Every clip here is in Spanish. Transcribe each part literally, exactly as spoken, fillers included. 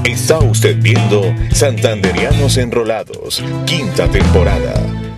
Está usted viendo Santanderianos Enrolados, quinta temporada.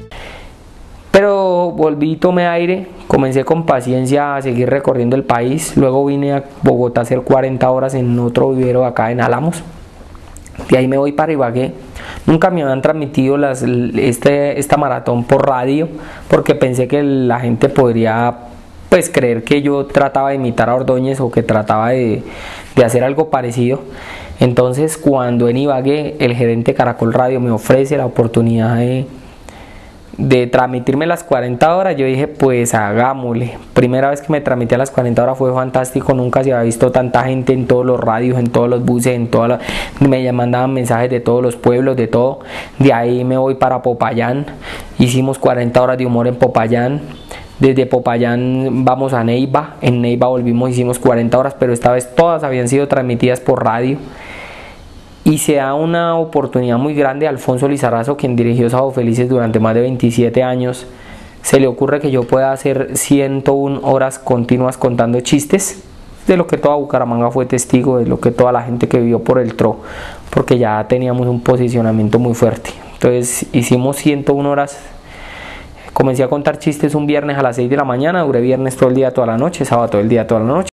Pero volví, tomé aire, comencé con paciencia a seguir recorriendo el país. Luego vine a Bogotá a hacer cuarenta horas en otro vivero acá en Álamos. De ahí me voy para Ibagué. Nunca me habían transmitido las, este, esta maratón por radio, porque pensé que la gente podría pues creer que yo trataba de imitar a Ordóñez o que trataba de, de hacer algo parecido. Entonces, cuando en Ibagué el gerente Caracol Radio me ofrece la oportunidad de, de transmitirme las cuarenta horas, yo dije, pues hagámosle. Primera vez que me transmití a las cuarenta horas fue fantástico, nunca se había visto tanta gente en todos los radios, en todos los buses, en todas las... me mandaban mensajes de todos los pueblos, de todo. De ahí me voy para Popayán, hicimos cuarenta horas de humor en Popayán. Desde Popayán vamos a Neiva, en Neiva volvimos, hicimos cuarenta horas, pero esta vez todas habían sido transmitidas por radio. Y se da una oportunidad muy grande a Alfonso Lizarazo, quien dirigió Sábado Felices durante más de veintisiete años. Se le ocurre que yo pueda hacer ciento una horas continuas contando chistes, de lo que toda Bucaramanga fue testigo, de lo que toda la gente que vivió por el T R O, porque ya teníamos un posicionamiento muy fuerte. Entonces hicimos ciento una horas. Comencé a contar chistes un viernes a las seis de la mañana, duré viernes todo el día, toda la noche, sábado todo el día, toda la noche.